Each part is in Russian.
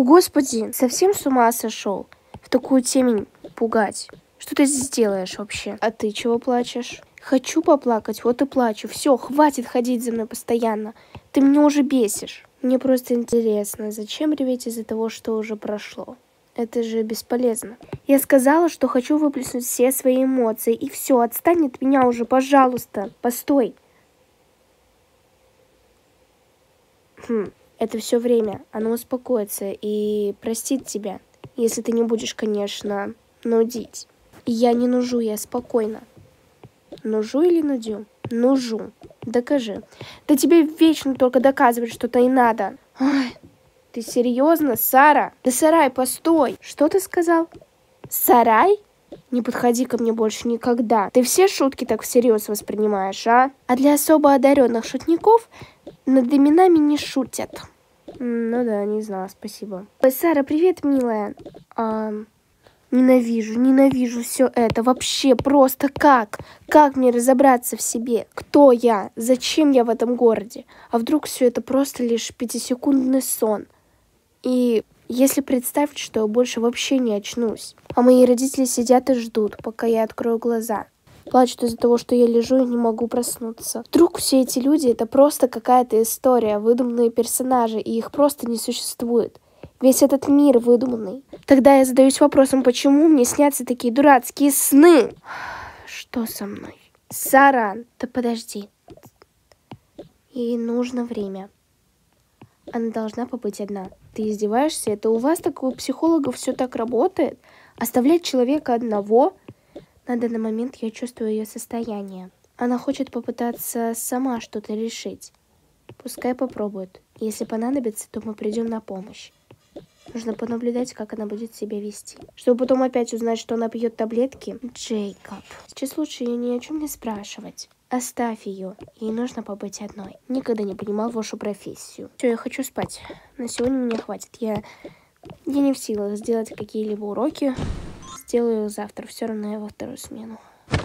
Господи, совсем с ума сошел? В такую темень пугать. Что ты здесь делаешь вообще? А ты чего плачешь? Хочу поплакать, вот и плачу. Все, хватит ходить за мной постоянно. Ты меня уже бесишь. Мне просто интересно, зачем реветь из-за того, что уже прошло? Это же бесполезно. Я сказала, что хочу выплеснуть все свои эмоции. И все, отстань от меня уже, пожалуйста. Постой. Это все время. Оно успокоится и простит тебя. Если ты не будешь, конечно, нудить. Я не нужу, я спокойна. Нужу или нудю? Нужу. Докажи. Да тебе вечно только доказывать что-то и надо. Ой, ты серьезно, Сара? Да, Сарай, постой. Что ты сказал? Сарай? Не подходи ко мне больше никогда. Ты все шутки так всерьез воспринимаешь, а? А для особо одаренных шутников над именами не шутят. Ну да, не знаю, спасибо. Ой, Сара, привет, милая. Ненавижу все это. Вообще просто как? Как мне разобраться в себе? Кто я? Зачем я в этом городе? А вдруг все это просто лишь 5-секундный сон? И если представить, что я больше вообще не очнусь, а мои родители сидят и ждут, пока я открою глаза. Плачут из-за того, что я лежу и не могу проснуться. Вдруг все эти люди — это просто какая-то история, выдуманные персонажи, и их просто не существует. Весь этот мир выдуманный. Тогда я задаюсь вопросом, почему мне снятся такие дурацкие сны? Что со мной? Сара, да подожди. Ей нужно время. Она должна побыть одна. Ты издеваешься? Это у вас, так у психологов, все так работает? Оставлять человека одного? На данный момент я чувствую ее состояние. Она хочет попытаться сама что-то решить. Пускай попробует. Если понадобится, то мы придем на помощь. Нужно понаблюдать, как она будет себя вести. Чтобы потом опять узнать, что она пьет таблетки. Джейкоб. Сейчас лучше ее ни о чем не спрашивать. Оставь ее. Ей нужно побыть одной. Никогда не понимал вашу профессию. Все, я хочу спать. На сегодня мне хватит. Я не в силах сделать какие-либо уроки. Сделаю их завтра. Все равно я во вторую смену.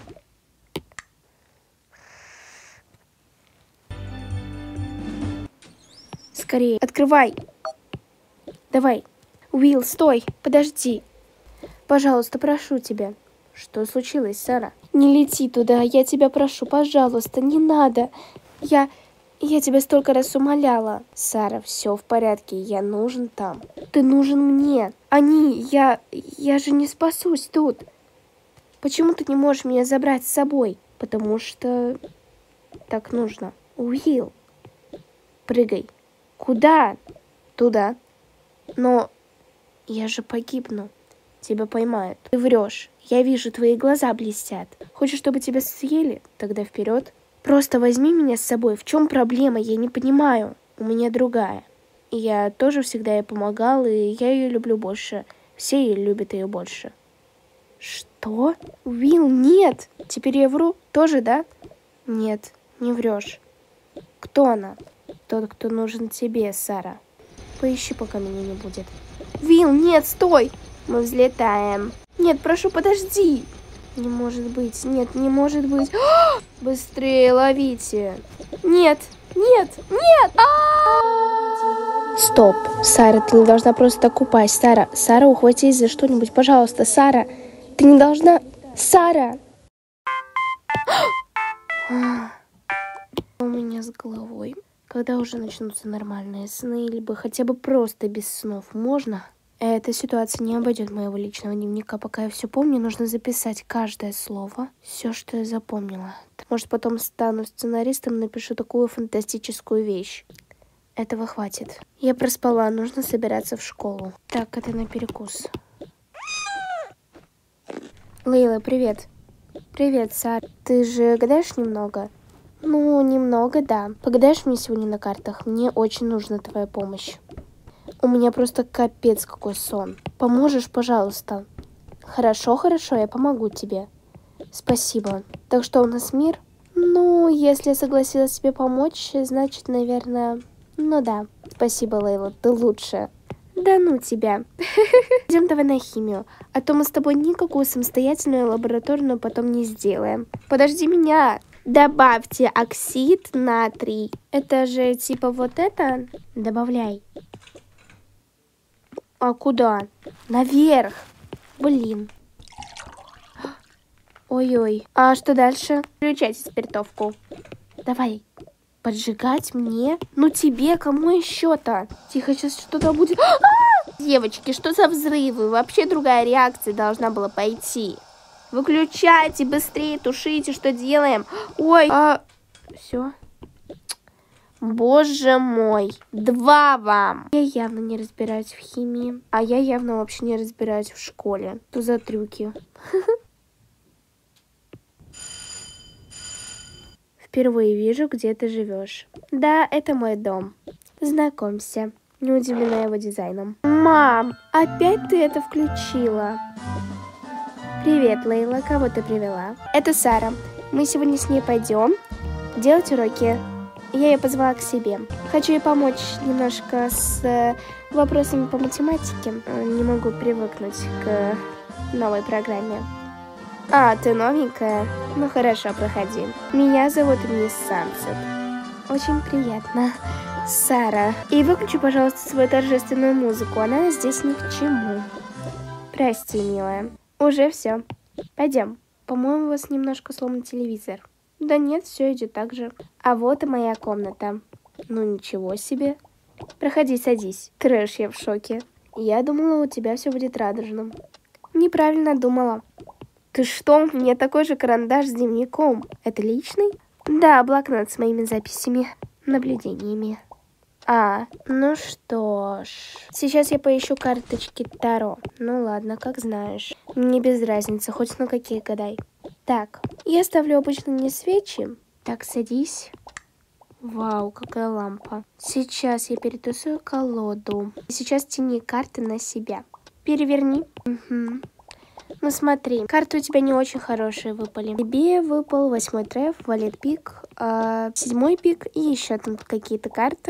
Скорее. Открывай. Давай. Уилл, стой. Подожди. Пожалуйста, прошу тебя. Что случилось, Сара? Не лети туда. Я тебя прошу, пожалуйста, не надо. Я тебя столько раз умоляла. Сара, все в порядке. Я нужен там. Ты нужен мне. Я же не спасусь тут. Почему ты не можешь меня забрать с собой? Потому что так нужно. Уилл, прыгай. Куда? Туда. Но я же погибну. Тебя поймают. Ты врешь. Я вижу, твои глаза блестят. Хочешь, чтобы тебя съели? Тогда вперед. Просто возьми меня с собой. В чем проблема? Я не понимаю. У меня другая. И я тоже всегда ей помогал, и я ее люблю больше. Все ее любят ее больше. Что? Уилл, нет. Теперь я вру? Тоже, да? Нет, не врешь. Кто она? Тот, кто нужен тебе, Сара. Поищи, пока меня не будет. Уилл, нет, стой! Мы взлетаем. Нет, прошу, подожди. Не может быть, нет, не может быть. Быстрее ловите. Нет, нет, нет! Стоп, Сара, ты не должна просто так упасть. Сара, ухватись за что-нибудь, пожалуйста. Сара, ты не должна... Сара! У меня с головой. Когда уже начнутся нормальные сны, либо хотя бы просто без снов, можно? Эта ситуация не обойдет моего личного дневника. Пока я все помню, нужно записать каждое слово, все, что я запомнила. Может, потом стану сценаристом и напишу такую фантастическую вещь. Этого хватит. Я проспала, нужно собираться в школу. Так, это на перекус. Лейла, привет. Привет, Сара. Ты же гадаешь немного? Ну, немного, да. Погадаешь мне сегодня на картах? Мне очень нужна твоя помощь. У меня просто капец какой сон. Поможешь, пожалуйста? Хорошо, я помогу тебе. Спасибо. Так что у нас мир? Ну, если я согласилась тебе помочь, значит, наверное... Ну да. Спасибо, Лейла, ты лучшая. Да ну тебя. Идем давай на химию. А то мы с тобой никакую самостоятельную лабораторную потом не сделаем. Подожди меня. Добавьте оксид натрий. Это же типа вот это? Добавляй. А куда? Наверх. Блин. Ой-ой. А что дальше? Включайте спиртовку. Давай. Поджигать мне? Ну тебе, кому еще-то? Тихо, сейчас что-то будет. Девочки, что за взрывы? Вообще другая реакция должна была пойти. Выключайте быстрее, тушите, что делаем? Ой, все. Боже мой, 2 вам. Я явно не разбираюсь в химии, а я явно вообще не разбираюсь в школе. Что за трюки? Впервые вижу, где ты живешь. Да, это мой дом. Знакомься. Не удивлена его дизайном. Мам, опять ты это включила? Привет, Лейла. Кого ты привела? Это Сара. Мы сегодня с ней пойдем делать уроки. Я ее позвала к себе. Хочу ей помочь немножко с вопросами по математике. Не могу привыкнуть к новой программе. А, ты новенькая? Ну хорошо, проходи. Меня зовут мисс Сансет. Очень приятно. Сара. И выключи, пожалуйста, свою торжественную музыку. Она здесь ни к чему. Прости, милая. Уже все. Пойдем. По-моему, у вас немножко сломан телевизор. Да нет, все идет так же. А вот и моя комната. Ну ничего себе. Проходи, садись. Трэш, я в шоке. Я думала, у тебя все будет радужным. Неправильно думала. Ты что? У меня такой же карандаш с дневником. Это личный? Да, блокнот с моими записями, наблюдениями. Ну что ж. Сейчас я поищу карточки Таро. Ну ладно, как знаешь. Мне без разницы, хоть на какие гадай. Так, я ставлю обычно не свечи. Так, садись. Вау, какая лампа. Сейчас я перетасую колоду. Сейчас тяни карты на себя. Переверни. Угу. Ну смотри, карты у тебя не очень хорошие выпали. Тебе выпал 8-й треф, валет пик, 7-й пик и еще там какие-то карты.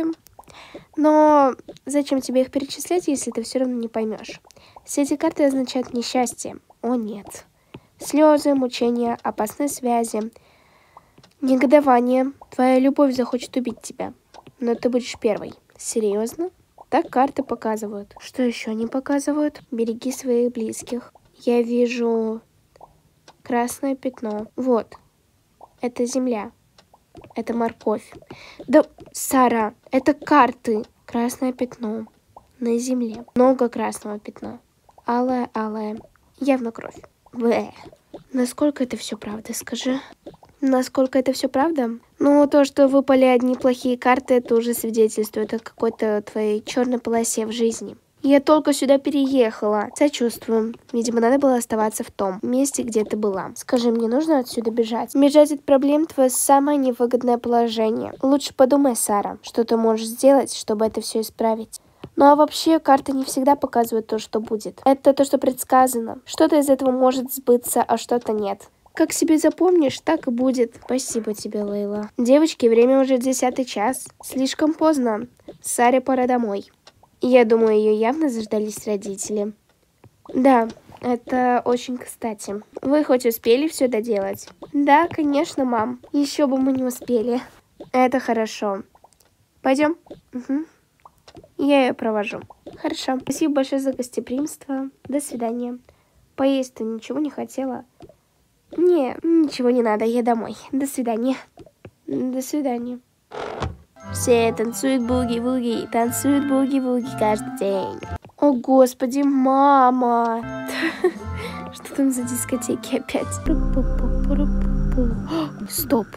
Но зачем тебе их перечислять, если ты все равно не поймешь? Все эти карты означают несчастье. О нет. Слезы, мучения, опасные связи, негодование. Твоя любовь захочет убить тебя. Но ты будешь первой. Серьезно? Так карты показывают. Что еще они показывают? Береги своих близких. Я вижу красное пятно. Вот. Это земля. Это морковь. Да, Сара, это карты. Красное пятно на земле. Много красного пятна. Алое, алое. Явно кровь. Бэ. Насколько это все правда, скажи? Насколько это все правда? Ну, то, что выпали одни плохие карты, это уже свидетельствует о какой-то твоей черной полосе в жизни. Я только сюда переехала. Сочувствую. Видимо, надо было оставаться в том месте, где ты была. Скажи, мне нужно отсюда бежать? Бежать от проблем — твое самое невыгодное положение. Лучше подумай, Сара, что ты можешь сделать, чтобы это все исправить. Ну а вообще, карты не всегда показывают то, что будет. Это то, что предсказано. Что-то из этого может сбыться, а что-то нет. Как себе запомнишь, так и будет. Спасибо тебе, Лейла. Девочки, время уже 10-й час. Слишком поздно. Саре пора домой. Я думаю, ее явно заждались родители. Да, это очень кстати. Вы хоть успели все доделать? Да, конечно, мам. Еще бы мы не успели. Это хорошо. Пойдем? Угу. Я ее провожу. Хорошо. Спасибо большое за гостеприимство. До свидания. Поесть ты ничего не хотела? Не, ничего не надо, я домой. До свидания. До свидания. Все танцуют буги-вуги, танцуют буги-вуги каждый день. О, господи, мама! Что там за дискотеки опять? Стоп.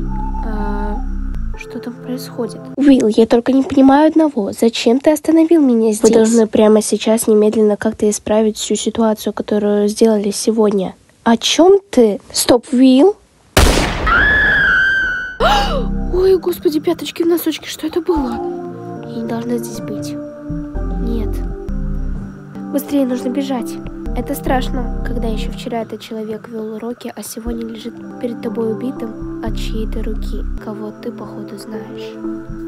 Что там происходит? Уилл, я только не понимаю одного. Зачем ты остановил меня здесь? Вы должны прямо сейчас немедленно как-то исправить всю ситуацию, которую сделали сегодня. О чем ты? Стоп, Уилл? Ой, господи, пяточки в носочки, что это было? Я не должна здесь быть. Нет. Быстрее нужно бежать. Это страшно, когда еще вчера этот человек вел уроки, а сегодня лежит перед тобой убитым от чьей-то руки, кого ты, походу, знаешь.